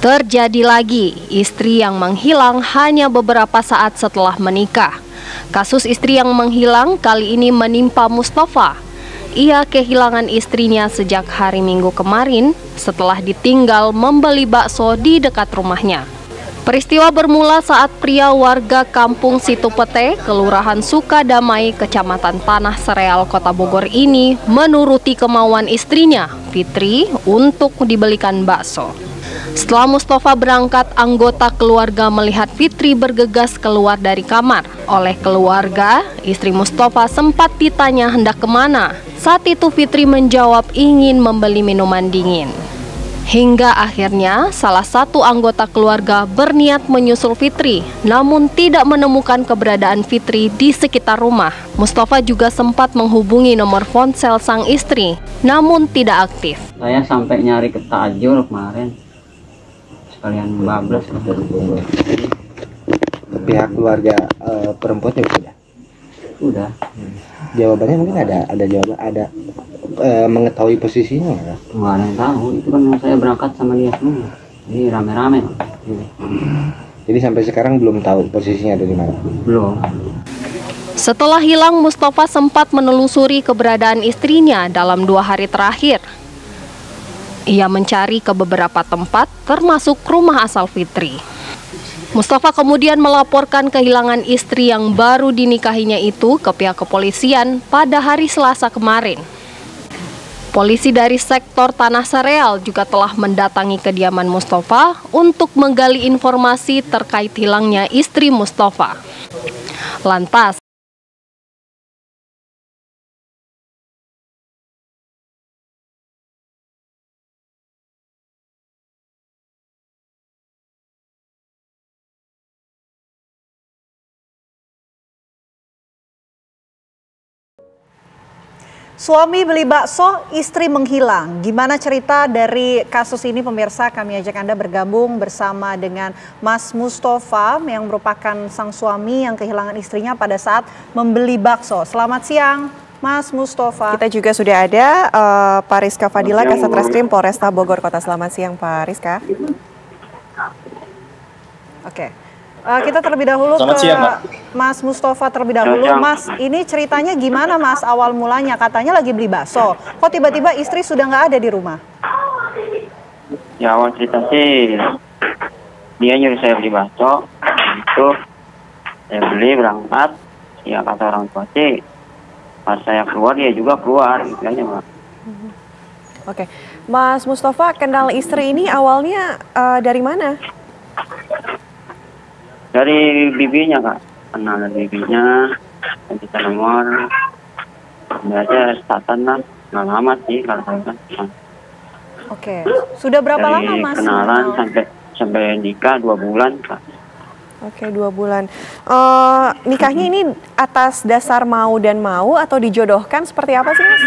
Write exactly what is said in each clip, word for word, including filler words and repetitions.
Terjadi lagi, istri yang menghilang hanya beberapa saat setelah menikah. Kasus istri yang menghilang kali ini menimpa Mustafa. Ia kehilangan istrinya sejak hari Minggu kemarin setelah ditinggal membeli bakso di dekat rumahnya. Peristiwa bermula saat pria warga kampung Situpete, Kelurahan Sukadamai, Kecamatan Tanah Sereal, Kota Bogor ini menuruti kemauan istrinya, Fitri, untuk dibelikan bakso. Setelah Mustafa berangkat, anggota keluarga melihat Fitri bergegas keluar dari kamar. Oleh keluarga, istri Mustafa sempat ditanya hendak kemana. Saat itu Fitri menjawab ingin membeli minuman dingin. Hingga akhirnya salah satu anggota keluarga berniat menyusul Fitri, namun tidak menemukan keberadaan Fitri di sekitar rumah. Mustafa juga sempat menghubungi nomor ponsel sang istri, namun tidak aktif. Saya sampai nyari ke Tajur kemarin, sekalian bablas. Pihak keluarga uh, perempuan juga sudah. Sudah. Hmm. Jawabannya mungkin ada, ada jawaban, ada uh, mengetahui posisinya ya? Nggak ada yang tahu. Itu kan saya berangkat sama dia semua. Jadi rame-rame. Jadi sampai sekarang belum tahu posisinya ada di mana? Belum. Setelah hilang, Mustafa sempat menelusuri keberadaan istrinya dalam dua hari terakhir. Ia mencari ke beberapa tempat, termasuk rumah asal Fitri. Mustafa kemudian melaporkan kehilangan istri yang baru dinikahinya itu ke pihak kepolisian pada hari Selasa kemarin. Polisi dari sektor Tanah Sereal juga telah mendatangi kediaman Mustafa untuk menggali informasi terkait hilangnya istri Mustafa. Lantas, suami beli bakso, istri menghilang. Gimana cerita dari kasus ini pemirsa? Kami ajak Anda bergabung bersama dengan Mas Mustafa yang merupakan sang suami yang kehilangan istrinya pada saat membeli bakso. Selamat siang, Mas Mustafa. Kita juga sudah ada uh, Pak Rizka Fadila, Kasat Reskrim Polresta Bogor Kota. Selamat siang, Pak Rizka. Oke. Uh, kita terlebih dahulu Selamat ke siang, Mas Mustafa terlebih dahulu. Mas, ini ceritanya gimana Mas awal mulanya? Katanya lagi beli bakso. Kok tiba-tiba istri sudah nggak ada di rumah? Ya awal cerita sih, dia nyuruh saya beli bakso. Itu saya beli berangkat. Ya kata orang tua sih, pas saya keluar dia juga keluar. Gitu aja, Mbak. Oke, Mas Mustafa, kenal istri ini awalnya uh, dari mana? Dari bibinya kak, kenal dari bibinya, dan kita nomor, biasa statan lah, nggak lama sih kalau saya kan. Oke, sudah berapa dari lama Mas? kenalan sampai sampai nikah dua bulan kak. Oke, dua bulan. Uh, nikahnya ini atas dasar mau dan mau atau dijodohkan seperti apa sih Mas?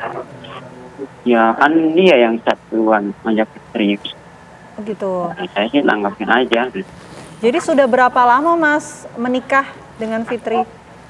Ya kan dia yang satuan ngajak Fitri. Oh gitu. Nah, saya sih tanggapin aja. Jadi sudah berapa lama Mas menikah dengan Fitri?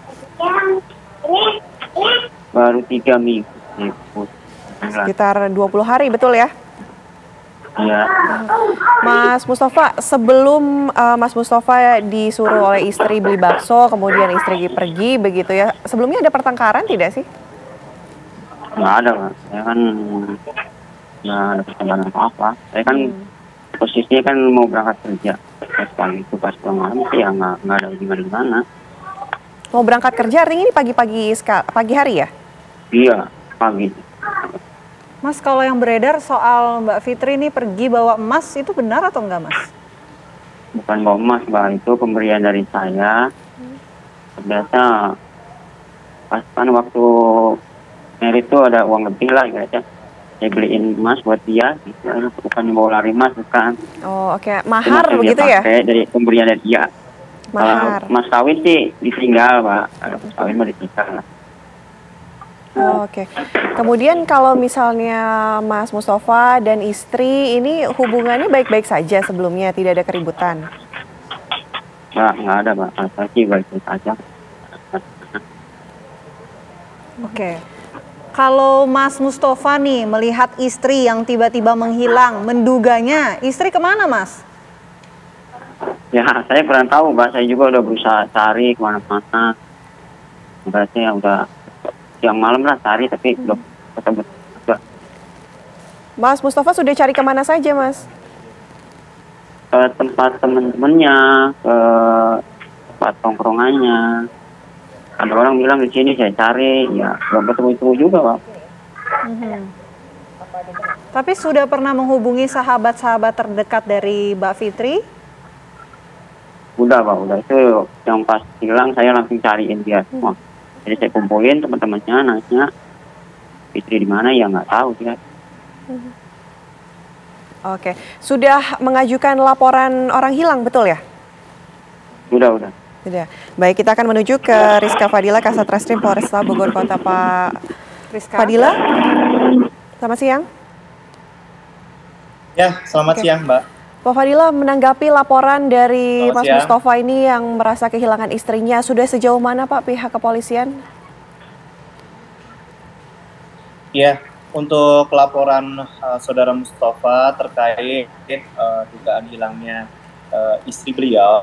Baru tiga minggu. Sekitar dua puluh hari, betul ya? Iya. Mas Mustafa, sebelum uh, Mas Mustafa disuruh oleh istri beli bakso, kemudian istri pergi begitu ya, sebelumnya ada pertengkaran tidak sih? Nggak ada Kak. Saya kan nggak ada pertengkaran apa-apa. Saya kan hmm. posisinya kan mau berangkat kerja. Pas pagi itu pas pulang malam sih ya nggak nggak ada gimana-gimana. Mau berangkat kerja artinya ini pagi-pagi pagi hari ya? Iya, pagi. Mas, kalau yang beredar soal Mbak Fitri ini pergi bawa emas itu benar atau enggak Mas? Bukan bawa emas Mbak, itu pemberian dari saya. Biasa pas kan waktu merit itu ada uang lebih lah gitu. Saya beliin emas buat dia, gitu. Bukan bawa lari emas, bukan. Oh oke, okay. Mahar begitu ya? Dari pemberian dari dia. Mahar. Kalau mas kawin sih ditinggal Pak, kalau mas kawin mah ditinggal. Oh, oke. Okay. Kemudian kalau misalnya Mas Mustafa dan istri ini hubungannya baik-baik saja sebelumnya, tidak ada keributan? Nggak, nggak ada Pak, saya sih baik-baik saja. Oke. Kalau Mas Mustafa nih melihat istri yang tiba-tiba menghilang, menduganya istri kemana, Mas? Ya, saya kurang tahu, Mbak. Saya juga udah berusaha cari kemana-mana. Berarti ya udah siang malam lah cari, tapi belum ketemu. Mas Mustafa sudah cari kemana saja, Mas? Ke tempat temen-temennya, ke tempat tongkrongannya. Ada orang bilang di sini saya cari, ya belum ketemu-ketemu juga, Pak. Mm-hmm. Tapi sudah pernah menghubungi sahabat-sahabat terdekat dari Mbak Fitri? Udah, Pak, udah. Itu yang pas hilang saya langsung cariin dia semua. Jadi saya kumpulin teman-temannya, nanya Fitri di mana, ya nggak tahu dia. Oke, sudah mengajukan laporan orang hilang, betul ya? Udah, udah. Sudah. Baik, kita akan menuju ke Rizka Fadila, Kasat Reskrim Polresta Bogor Kota. Pak Rizka. Fadila, selamat siang. Ya, selamat Oke. siang, Mbak. Pak Fadila, menanggapi laporan dari Selamat Mas siang. Mustafa ini yang merasa kehilangan istrinya, sudah sejauh mana Pak pihak kepolisian? Ya, untuk laporan uh, Saudara Mustafa terkait uh, dugaan hilangnya uh, istri beliau,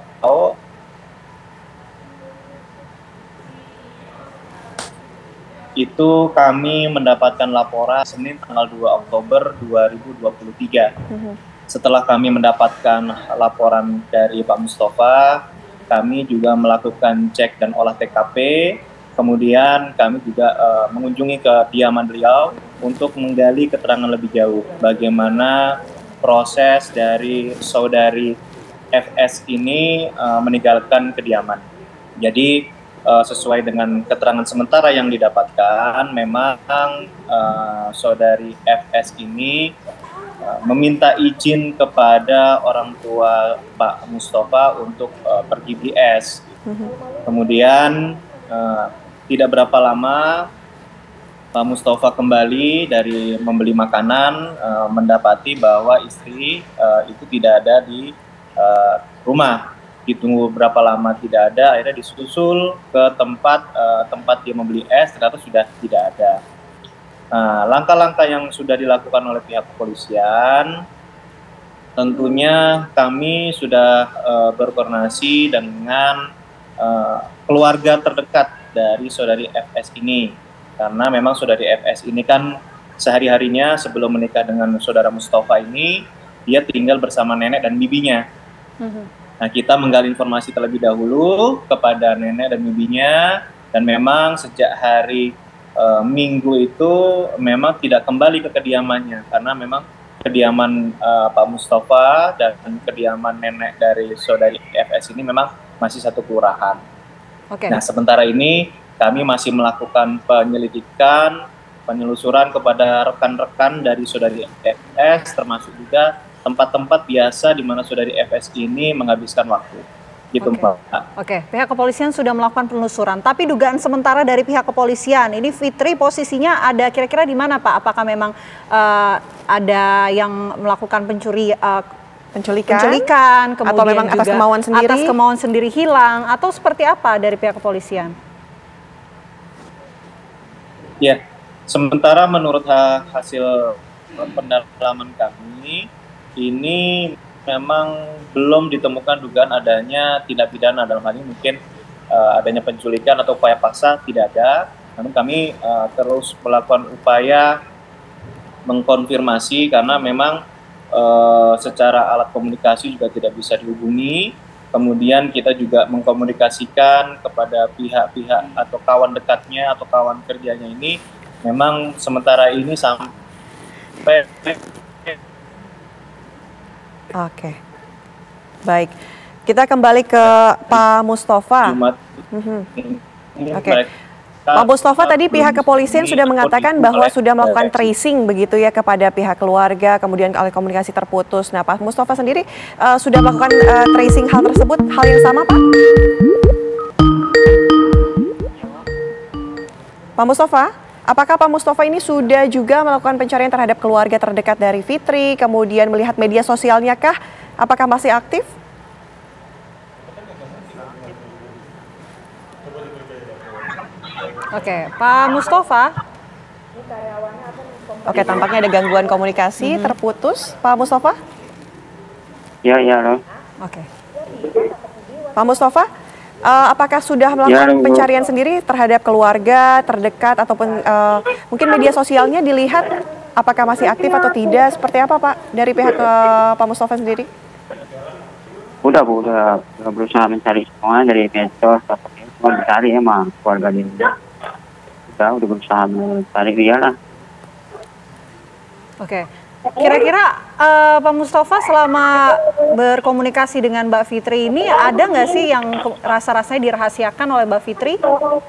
itu kami mendapatkan laporan Senin tanggal dua Oktober dua ribu dua puluh tiga. Mhm. Setelah kami mendapatkan laporan dari Pak Mustafa, kami juga melakukan cek dan olah T K P. Kemudian kami juga uh, mengunjungi kediaman beliau untuk menggali keterangan lebih jauh bagaimana proses dari saudari F S ini uh, meninggalkan kediaman. Jadi uh, sesuai dengan keterangan sementara yang didapatkan, memang uh, saudari F S ini uh, meminta izin kepada orang tua Pak Mustafa untuk uh, pergi B S. Kemudian uh, tidak berapa lama Pak Mustafa kembali dari membeli makanan, uh, mendapati bahwa istri uh, itu tidak ada di uh, rumah. Ditunggu berapa lama tidak ada, akhirnya disusul ke tempat uh, tempat dia membeli es, ternyata sudah tidak ada. Nah, langkah-langkah yang sudah dilakukan oleh pihak kepolisian, tentunya kami sudah uh, berkoordinasi dengan uh, keluarga terdekat dari saudari F S ini, karena memang saudari F S ini kan sehari-harinya sebelum menikah dengan saudara Mustafa ini dia tinggal bersama nenek dan bibinya. Mm-hmm. Nah, kita menggali informasi terlebih dahulu kepada nenek dan bibinya, dan memang sejak hari uh, Minggu itu memang tidak kembali ke kediamannya, karena memang kediaman uh, Pak Mustafa dan kediaman nenek dari saudari F S ini memang masih satu kelurahan. Okay. Nah, sementara ini kami masih melakukan penyelidikan, penelusuran kepada rekan-rekan dari saudari F S, termasuk juga tempat-tempat biasa di mana saudari F S ini menghabiskan waktu. Gitu, Oke, Mbak. Oke. Pihak kepolisian sudah melakukan penelusuran, tapi dugaan sementara dari pihak kepolisian, ini Fitri posisinya ada kira-kira di mana, Pak? Apakah memang uh, ada yang melakukan pencuri uh, Penculikan, penculikan, kemudian atau memang atas juga kemauan sendiri? Atas kemauan sendiri hilang, atau seperti apa dari pihak kepolisian? Ya, sementara menurut ha hasil pendalaman kami, ini memang belum ditemukan dugaan adanya tindak pidana, dalam hal ini mungkin uh, adanya penculikan atau upaya paksa, tidak ada. Namun kami uh, terus melakukan upaya mengkonfirmasi, karena memang Uh, secara alat komunikasi juga tidak bisa dihubungi. Kemudian kita juga mengkomunikasikan kepada pihak-pihak atau kawan dekatnya atau kawan kerjanya ini, memang sementara ini sampai. Oke, baik. Kita kembali ke Pak Mustafa. Jumat. Mm-hmm. Oke. Okay. Pak Mustafa, tadi pihak kepolisian sudah mengatakan bahwa sudah melakukan tracing begitu ya kepada pihak keluarga, kemudian oleh komunikasi terputus. Nah, Pak Mustafa sendiri uh, sudah melakukan uh, tracing hal tersebut, hal yang sama, Pak? Pak Mustafa, apakah Pak Mustafa ini sudah juga melakukan pencarian terhadap keluarga terdekat dari Fitri, kemudian melihat media sosialnya kah? Apakah masih aktif? Oke, Pak Mustafa. Oke, tampaknya ada gangguan komunikasi, Mhm. terputus. Pak Mustafa? Ya, ya, loh. Oke. Pak Mustafa, eh, apakah sudah melakukan Bu. pencarian sendiri terhadap keluarga terdekat ataupun eh, mungkin media sosialnya dilihat apakah masih aktif atau tidak? Seperti apa Pak dari pihak eh, Pak Mustafa sendiri? Udah, Bu, udah, udah berusaha mencari semua dari medsos, apa semua dicari emang keluarga dia. Udah, udah berusaha mencari dia lah. Oke. Kira-kira eh, Pak Mustafa selama berkomunikasi dengan Mbak Fitri ini ada nggak sih yang ke- rasa-rasanya dirahasiakan oleh Mbak Fitri?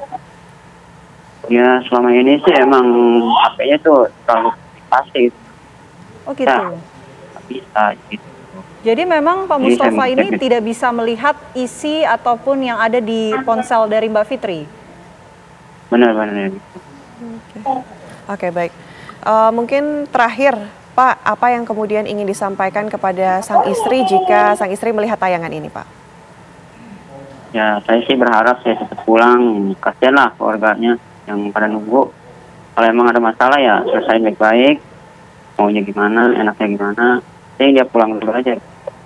Ya, selama ini sih emang H P-nya tuh terlalu pasif. Oh gitu. Ya. Nggak bisa, gitu. Jadi memang Pak Jadi Mustafa saya ini mengecek. tidak bisa melihat isi ataupun yang ada di ponsel dari Mbak Fitri. Benar-benar. Oke, baik. Eh, mungkin terakhir Pak, apa yang kemudian ingin disampaikan kepada sang istri jika sang istri melihat tayangan ini Pak? Ya, saya sih berharap saya cepat pulang. Kasihan lah keluarganya yang pada nunggu. Kalau emang ada masalah ya selesai baik-baik. Maunya gimana, enaknya gimana. Saya dia pulang dulu aja.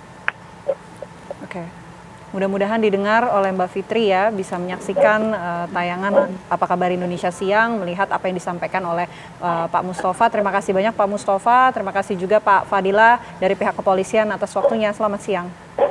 Oke. Mudah-mudahan didengar oleh Mbak Fitri ya, bisa menyaksikan eh, tayangan Apa Kabar Indonesia Siang, melihat apa yang disampaikan oleh eh, Pak Mustafa. Terima kasih banyak Pak Mustafa, terima kasih juga Pak Fadila dari pihak kepolisian atas waktunya. Selamat siang.